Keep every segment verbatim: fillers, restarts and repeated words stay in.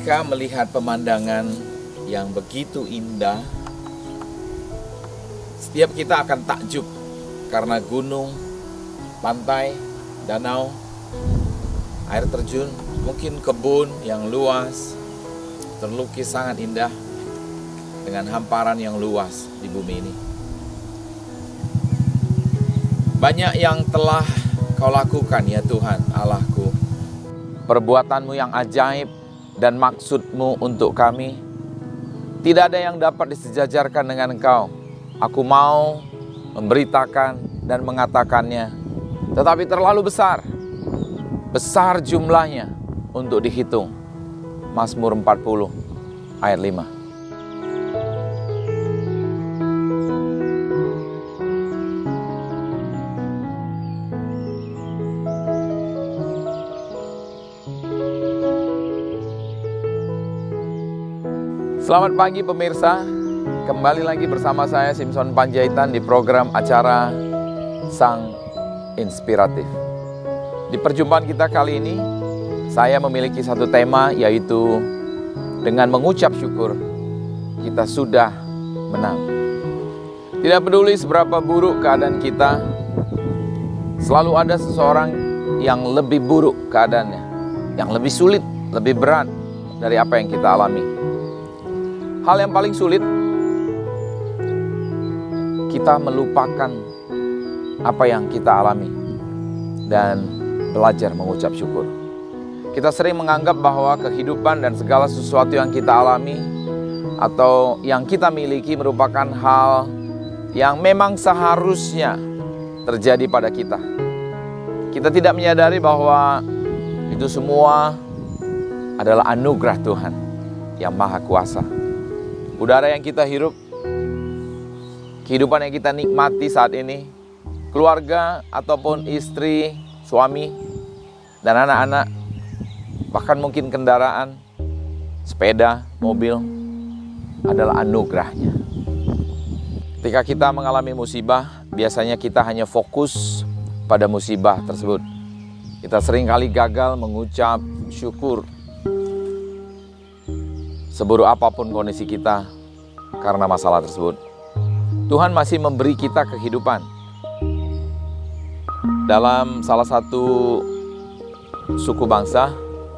ketika melihat pemandangan yang begitu indah, setiap kita akan takjub karena gunung, pantai, danau, air terjun, mungkin kebun yang luas, terlukis sangat indah dengan hamparan yang luas di bumi ini. Banyak yang telah Kau lakukan ya Tuhan Allahku. Perbuatanmu yang ajaib dan maksudmu untuk kami, tidak ada yang dapat disejajarkan dengan Engkau. Aku mau memberitakan dan mengatakannya, tetapi terlalu besar, besar jumlahnya untuk dihitung. Mazmur empat puluh ayat lima. Selamat pagi pemirsa, kembali lagi bersama saya Simpson Panjaitan di program acara Sang Inspiratif. Di perjumpaan kita kali ini, saya memiliki satu tema, yaitu dengan mengucap syukur, kita sudah menang. Tidak peduli seberapa buruk keadaan kita, selalu ada seseorang yang lebih buruk keadaannya, yang lebih sulit, lebih berat dari apa yang kita alami. Hal yang paling sulit, kita melupakan apa yang kita alami dan belajar mengucap syukur. Kita sering menganggap bahwa kehidupan dan segala sesuatu yang kita alami atau yang kita miliki merupakan hal yang memang seharusnya terjadi pada kita. Kita tidak menyadari bahwa itu semua adalah anugerah Tuhan yang Maha Kuasa. Udara yang kita hirup, kehidupan yang kita nikmati saat ini, keluarga ataupun istri, suami, dan anak-anak, bahkan mungkin kendaraan, sepeda, mobil, adalah anugerahnya. Ketika kita mengalami musibah, biasanya kita hanya fokus pada musibah tersebut. Kita seringkali gagal mengucap syukur. Seburuk apapun kondisi kita karena masalah tersebut, Tuhan masih memberi kita kehidupan. Dalam salah satu suku bangsa,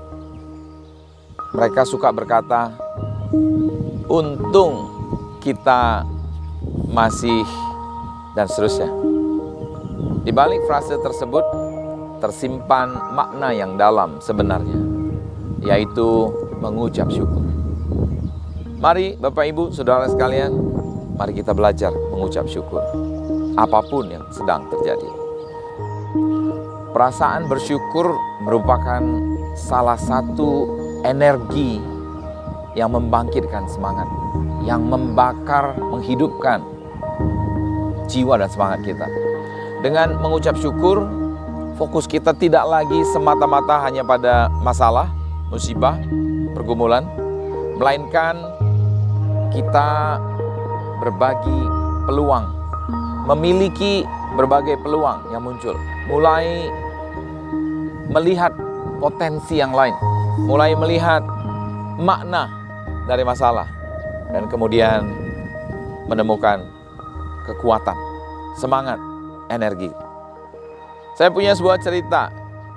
mereka suka berkata, untung kita masih, dan seterusnya. Di balik frase tersebut tersimpan makna yang dalam sebenarnya, yaitu mengucap syukur. Mari Bapak Ibu Saudara sekalian, mari kita belajar mengucap syukur apapun yang sedang terjadi. Perasaan bersyukur merupakan salah satu energi yang membangkitkan semangat, yang membakar, menghidupkan jiwa dan semangat kita. Dengan mengucap syukur, fokus kita tidak lagi semata-mata hanya pada masalah, musibah, pergumulan, melainkan kita berbagi peluang, memiliki berbagai peluang yang muncul, mulai melihat potensi yang lain, mulai melihat makna dari masalah, dan kemudian menemukan kekuatan, semangat, energi. Saya punya sebuah cerita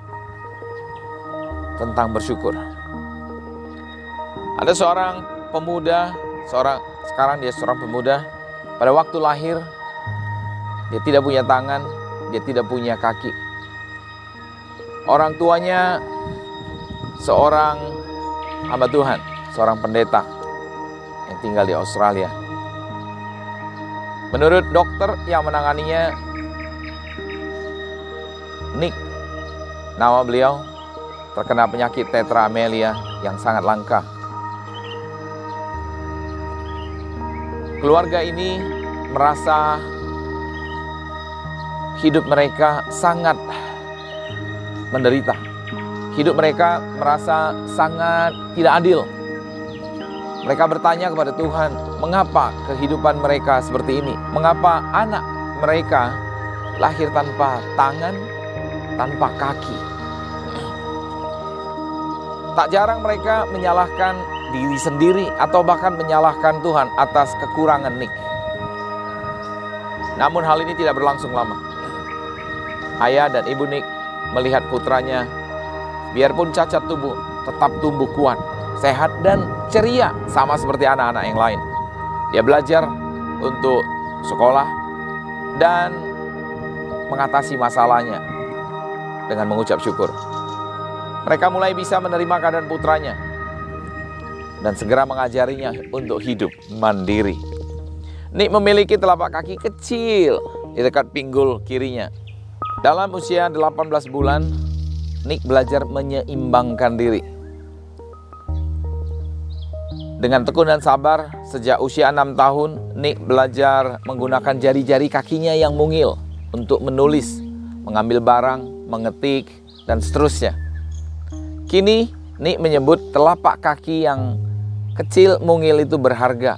tentang bersyukur. Ada seorang pemuda, seorang sekarang dia seorang pemuda. Pada waktu lahir, dia tidak punya tangan, dia tidak punya kaki. Orang tuanya seorang hamba Tuhan, seorang pendeta yang tinggal di Australia. Menurut dokter yang menanganinya, Nick, nama beliau, terkena penyakit tetra amelia yang sangat langka. Keluarga ini merasa hidup mereka sangat menderita. Hidup mereka merasa sangat tidak adil. Mereka bertanya kepada Tuhan, mengapa kehidupan mereka seperti ini? Mengapa anak mereka lahir tanpa tangan, tanpa kaki? Tak jarang mereka menyalahkan diri sendiri atau bahkan menyalahkan Tuhan atas kekurangan Nick. Namun hal ini tidak berlangsung lama. Ayah dan ibu Nick melihat putranya, biarpun cacat tubuh, tetap tumbuh kuat, sehat dan ceria sama seperti anak-anak yang lain. Dia belajar untuk sekolah dan mengatasi masalahnya dengan mengucap syukur. Mereka mulai bisa menerima keadaan putranya dan segera mengajarinya untuk hidup mandiri. Nick memiliki telapak kaki kecil di dekat pinggul kirinya. Dalam usia delapan belas bulan, Nick belajar menyeimbangkan diri. Dengan tekun dan sabar, sejak usia enam tahun, Nick belajar menggunakan jari-jari kakinya yang mungil untuk menulis, mengambil barang, mengetik, dan seterusnya. Kini, Nick menyebut telapak kaki yang kecil mungil itu berharga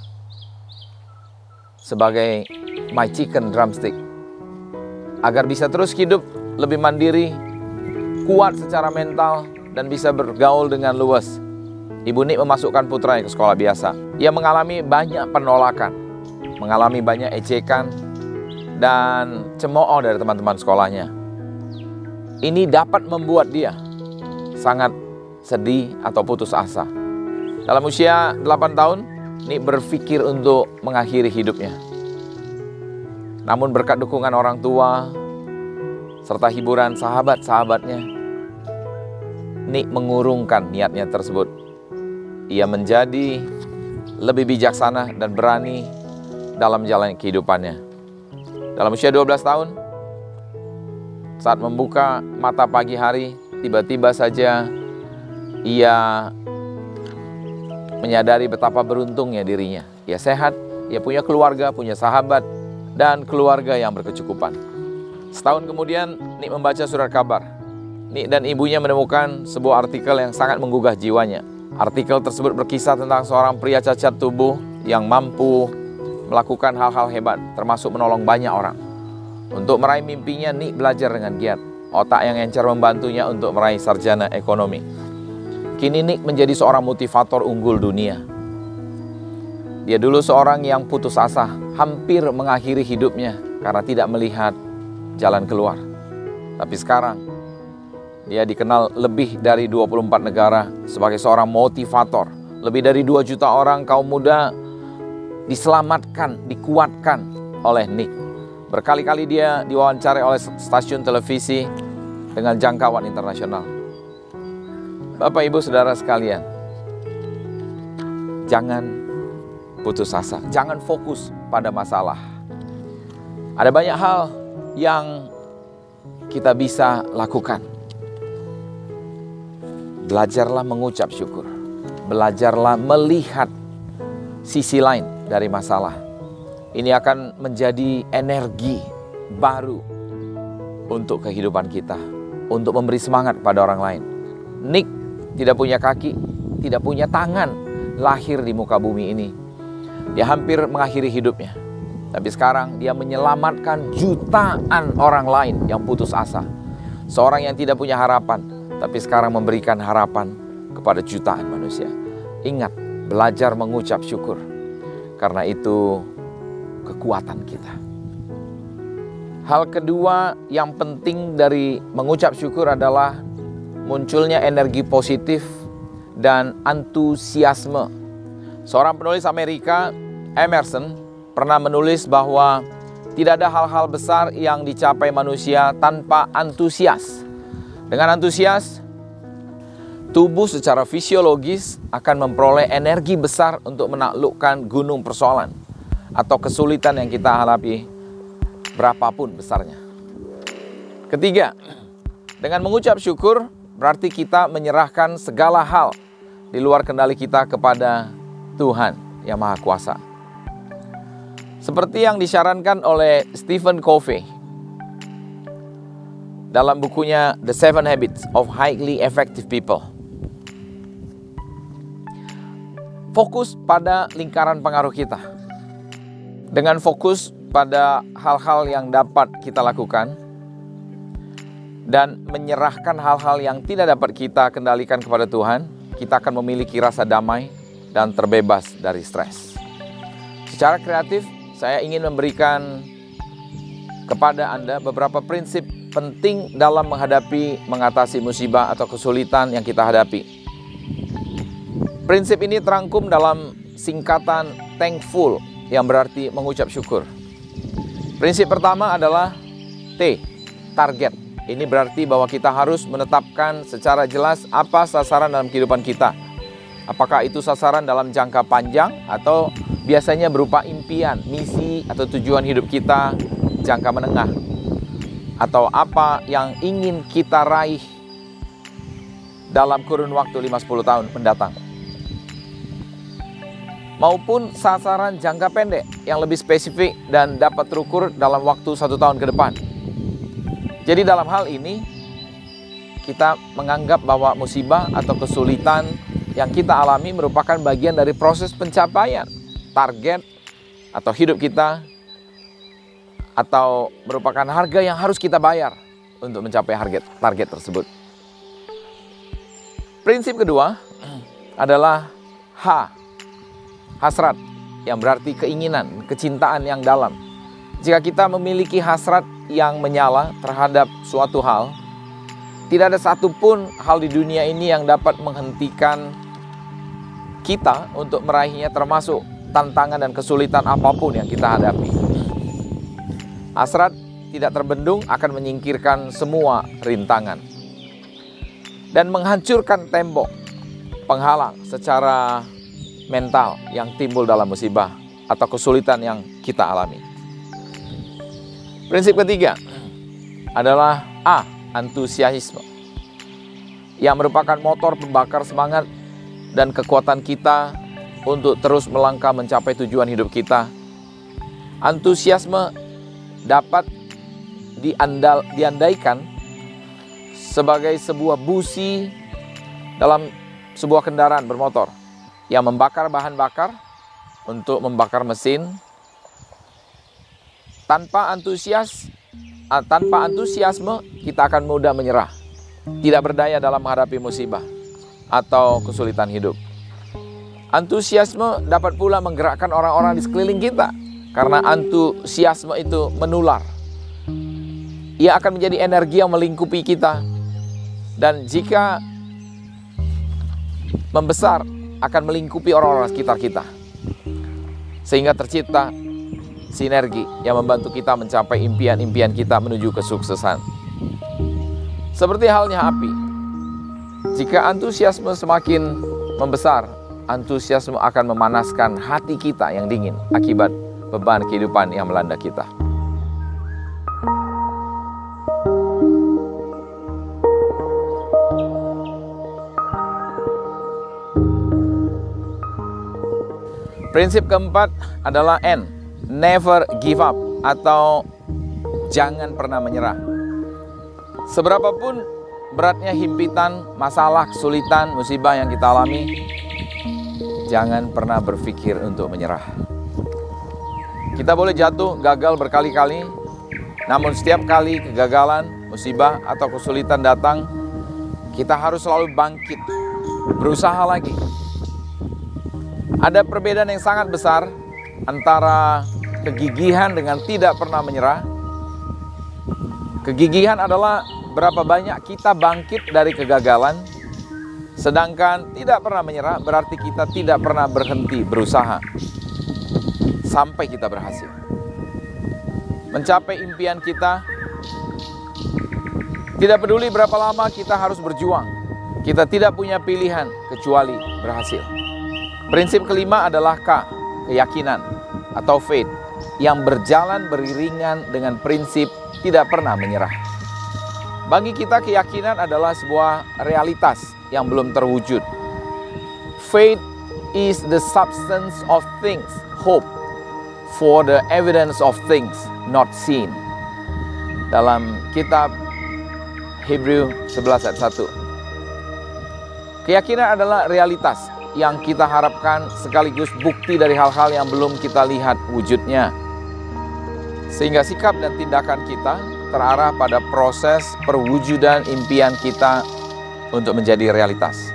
sebagai my chicken drumstick. Agar bisa terus hidup lebih mandiri, kuat secara mental, dan bisa bergaul dengan luas, Ibu Nick memasukkan putranya ke sekolah biasa. Ia mengalami banyak penolakan, mengalami banyak ejekan, dan cemooh dari teman-teman sekolahnya. Ini dapat membuat dia sangat sedih atau putus asa. Dalam usia delapan tahun, Nick berpikir untuk mengakhiri hidupnya. Namun berkat dukungan orang tua serta hiburan sahabat-sahabatnya, Nick mengurungkan niatnya tersebut. Ia menjadi lebih bijaksana dan berani dalam jalan kehidupannya. Dalam usia dua belas tahun, saat membuka mata pagi hari, tiba-tiba saja ia menyadari betapa beruntungnya dirinya. Ia sehat, ia punya keluarga, punya sahabat, dan keluarga yang berkecukupan. Setahun kemudian, Nick membaca surat kabar. Nick dan ibunya menemukan sebuah artikel yang sangat menggugah jiwanya. Artikel tersebut berkisah tentang seorang pria cacat tubuh yang mampu melakukan hal-hal hebat, termasuk menolong banyak orang. Untuk meraih mimpinya, Nick belajar dengan giat. Otak yang encer membantunya untuk meraih sarjana ekonomi. Kini Nick menjadi seorang motivator unggul dunia. Dia dulu seorang yang putus asa, hampir mengakhiri hidupnya karena tidak melihat jalan keluar. Tapi sekarang, dia dikenal lebih dari dua puluh empat negara sebagai seorang motivator. Lebih dari dua juta orang kaum muda diselamatkan, dikuatkan oleh Nick. Berkali-kali dia diwawancarai oleh stasiun televisi dengan jangkauan internasional. Bapak, Ibu, Saudara sekalian, jangan putus asa, jangan fokus pada masalah. Ada banyak hal yang kita bisa lakukan. Belajarlah mengucap syukur, belajarlah melihat sisi lain dari masalah. Ini akan menjadi energi baru untuk kehidupan kita, untuk memberi semangat pada orang lain. Nick tidak punya kaki, tidak punya tangan, lahir di muka bumi ini. Dia hampir mengakhiri hidupnya. Tapi sekarang dia menyelamatkan jutaan orang lain yang putus asa. Seorang yang tidak punya harapan, tapi sekarang memberikan harapan kepada jutaan manusia. Ingat, belajar mengucap syukur. Karena itu kekuatan kita. Hal kedua yang penting dari mengucap syukur adalah munculnya energi positif dan antusiasme. Seorang penulis Amerika, Emerson, pernah menulis bahwa tidak ada hal-hal besar yang dicapai manusia tanpa antusias. Dengan antusias, tubuh secara fisiologis akan memperoleh energi besar untuk menaklukkan gunung persoalan atau kesulitan yang kita hadapi berapapun besarnya. Ketiga, dengan mengucap syukur berarti kita menyerahkan segala hal di luar kendali kita kepada Tuhan yang Maha Kuasa. Seperti yang disarankan oleh Stephen Covey dalam bukunya The Seven Habits of Highly Effective People. Fokus pada lingkaran pengaruh kita. Dengan fokus pada hal-hal yang dapat kita lakukan dan menyerahkan hal-hal yang tidak dapat kita kendalikan kepada Tuhan, kita akan memiliki rasa damai dan terbebas dari stres. Secara kreatif, saya ingin memberikan kepada Anda beberapa prinsip penting dalam menghadapi, mengatasi musibah atau kesulitan yang kita hadapi. Prinsip ini terangkum dalam singkatan thankful, yang berarti mengucap syukur. Prinsip pertama adalah T, target. Ini berarti bahwa kita harus menetapkan secara jelas apa sasaran dalam kehidupan kita. Apakah itu sasaran dalam jangka panjang atau biasanya berupa impian, misi atau tujuan hidup kita jangka menengah. Atau apa yang ingin kita raih dalam kurun waktu lima sampai sepuluh tahun mendatang. Maupun sasaran jangka pendek yang lebih spesifik dan dapat terukur dalam waktu satu tahun ke depan. Jadi dalam hal ini, kita menganggap bahwa musibah atau kesulitan yang kita alami merupakan bagian dari proses pencapaian target atau hidup kita, atau merupakan harga yang harus kita bayar untuk mencapai target, target tersebut. Prinsip kedua adalah H, hasrat, yang berarti keinginan, kecintaan yang dalam. Jika kita memiliki hasrat yang menyala terhadap suatu hal, tidak ada satupun hal di dunia ini yang dapat menghentikan kita untuk meraihnya, termasuk tantangan dan kesulitan apapun yang kita hadapi. Hasrat tidak terbendung akan menyingkirkan semua rintangan dan menghancurkan tembok penghalang secara mental yang timbul dalam musibah atau kesulitan yang kita alami. Prinsip ketiga adalah A, antusiasme, yang merupakan motor pembakar semangat dan kekuatan kita untuk terus melangkah mencapai tujuan hidup kita. Antusiasme dapat diandal, diandaikan sebagai sebuah busi dalam sebuah kendaraan bermotor yang membakar bahan bakar untuk membakar mesin. Tanpa antusias, tanpa antusiasme, kita akan mudah menyerah, tidak berdaya dalam menghadapi musibah atau kesulitan hidup. Antusiasme dapat pula menggerakkan orang-orang di sekeliling kita, karena antusiasme itu menular. Ia akan menjadi energi yang melingkupi kita, dan jika membesar akan melingkupi orang-orang sekitar kita, sehingga tercipta sinergi yang membantu kita mencapai impian-impian kita menuju kesuksesan. Seperti halnya api, jika antusiasme semakin membesar, antusiasme akan memanaskan hati kita yang dingin akibat beban kehidupan yang melanda kita. Prinsip keempat adalah N, never give up, atau jangan pernah menyerah. Seberapapun beratnya himpitan, masalah, kesulitan, musibah yang kita alami, jangan pernah berpikir untuk menyerah. Kita boleh jatuh, gagal berkali-kali, namun setiap kali kegagalan, musibah, atau kesulitan datang, kita harus selalu bangkit, berusaha lagi. Ada perbedaan yang sangat besar antara kegigihan dengan tidak pernah menyerah. Kegigihan adalah berapa banyak kita bangkit dari kegagalan, sedangkan tidak pernah menyerah berarti kita tidak pernah berhenti berusaha sampai kita berhasil mencapai impian kita. Tidak peduli berapa lama kita harus berjuang, kita tidak punya pilihan kecuali berhasil. Prinsip kelima adalah K, keyakinan atau faith, yang berjalan beriringan dengan prinsip tidak pernah menyerah. Bagi kita, keyakinan adalah sebuah realitas yang belum terwujud. Faith is the substance of things hoped for, the evidence of things not seen. Dalam kitab Hebrew sebelas ayat satu. Keyakinan adalah realitas yang kita harapkan sekaligus bukti dari hal-hal yang belum kita lihat wujudnya. Sehingga sikap dan tindakan kita terarah pada proses perwujudan impian kita untuk menjadi realitas.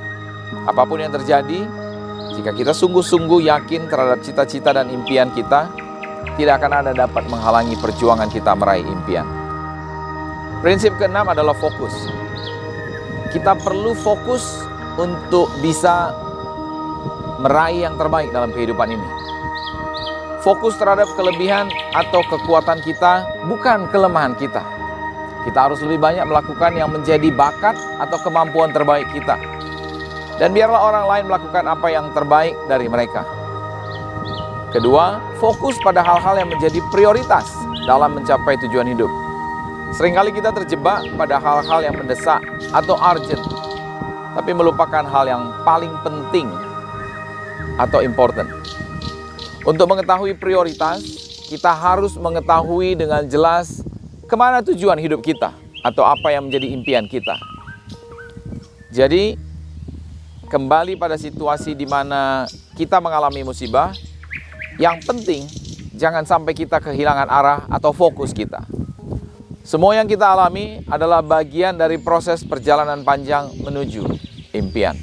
Apapun yang terjadi, jika kita sungguh-sungguh yakin terhadap cita-cita dan impian kita, tidak akan ada dapat menghalangi perjuangan kita meraih impian. Prinsip keenam adalah fokus. Kita perlu fokus untuk bisa meraih yang terbaik dalam kehidupan ini. Fokus terhadap kelebihan atau kekuatan kita, bukan kelemahan kita. Kita harus lebih banyak melakukan yang menjadi bakat atau kemampuan terbaik kita. Dan biarlah orang lain melakukan apa yang terbaik dari mereka. Kedua, fokus pada hal-hal yang menjadi prioritas dalam mencapai tujuan hidup. Seringkali kita terjebak pada hal-hal yang mendesak atau urgent, tapi melupakan hal yang paling penting atau important. Untuk mengetahui prioritas, kita harus mengetahui dengan jelas kemana tujuan hidup kita atau apa yang menjadi impian kita. Jadi, kembali pada situasi di mana kita mengalami musibah, yang penting jangan sampai kita kehilangan arah atau fokus kita. Semua yang kita alami adalah bagian dari proses perjalanan panjang menuju impian.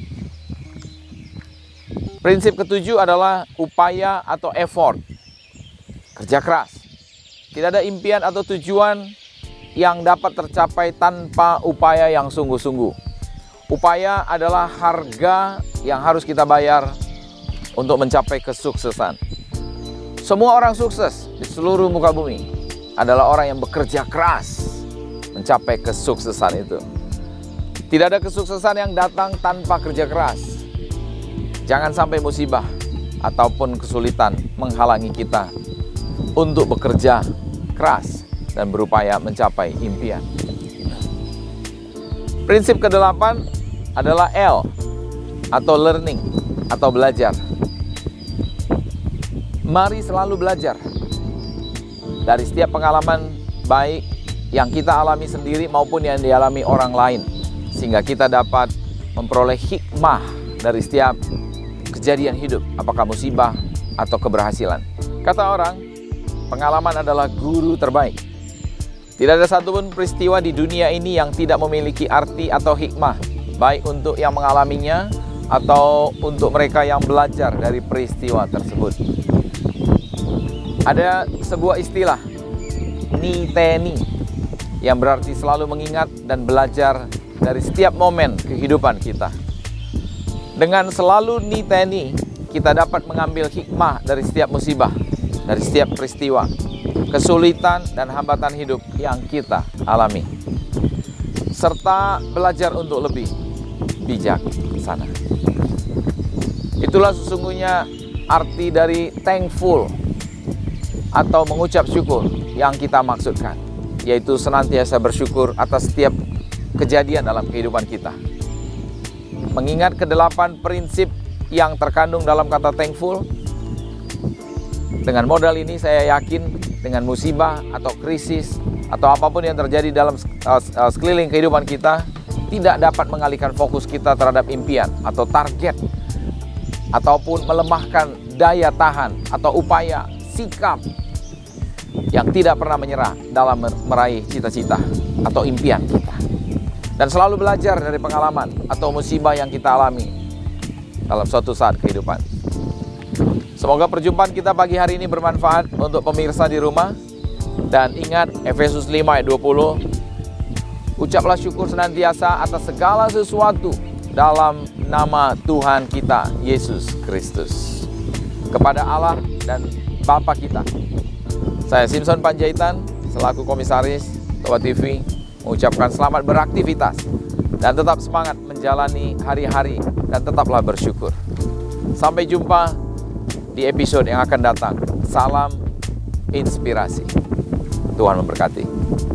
Prinsip ketujuh adalah upaya atau effort. Kerja keras. Tidak ada impian atau tujuan yang dapat tercapai tanpa upaya yang sungguh-sungguh. Upaya adalah harga yang harus kita bayar untuk mencapai kesuksesan. Semua orang sukses di seluruh muka bumi adalah orang yang bekerja keras mencapai kesuksesan itu. Tidak ada kesuksesan yang datang tanpa kerja keras. Jangan sampai musibah ataupun kesulitan menghalangi kita untuk bekerja keras dan berupaya mencapai impian. Prinsip kedelapan adalah L atau learning atau belajar. Mari selalu belajar dari setiap pengalaman baik yang kita alami sendiri maupun yang dialami orang lain, sehingga kita dapat memperoleh hikmah dari setiap kejadian hidup, apakah musibah atau keberhasilan. Kata orang, pengalaman adalah guru terbaik. Tidak ada satupun peristiwa di dunia ini yang tidak memiliki arti atau hikmah, baik untuk yang mengalaminya atau untuk mereka yang belajar dari peristiwa tersebut. Ada sebuah istilah, niteni, yang berarti selalu mengingat dan belajar dari setiap momen kehidupan kita. Dengan selalu niteni, kita dapat mengambil hikmah dari setiap musibah, dari setiap peristiwa, kesulitan dan hambatan hidup yang kita alami, serta belajar untuk lebih bijaksana. Itulah sesungguhnya arti dari thankful atau mengucap syukur yang kita maksudkan, yaitu senantiasa bersyukur atas setiap kejadian dalam kehidupan kita. Mengingat kedelapan prinsip yang terkandung dalam kata thankful, dengan modal ini saya yakin dengan musibah atau krisis atau apapun yang terjadi dalam uh, sekeliling kehidupan kita tidak dapat mengalihkan fokus kita terhadap impian atau target, ataupun melemahkan daya tahan atau upaya sikap yang tidak pernah menyerah dalam meraih cita-cita atau impian kita. Dan selalu belajar dari pengalaman atau musibah yang kita alami dalam suatu saat kehidupan. Semoga perjumpaan kita pagi hari ini bermanfaat untuk pemirsa di rumah. Dan ingat Efesus lima ayat dua puluh, ucaplah syukur senantiasa atas segala sesuatu dalam nama Tuhan kita Yesus Kristus, kepada Allah dan Bapa kita. Saya Simson Panjaitan selaku komisaris Toba T V mengucapkan selamat beraktivitas dan tetap semangat menjalani hari-hari dan tetaplah bersyukur. Sampai jumpa di episode yang akan datang. Salam inspirasi. Tuhan memberkati.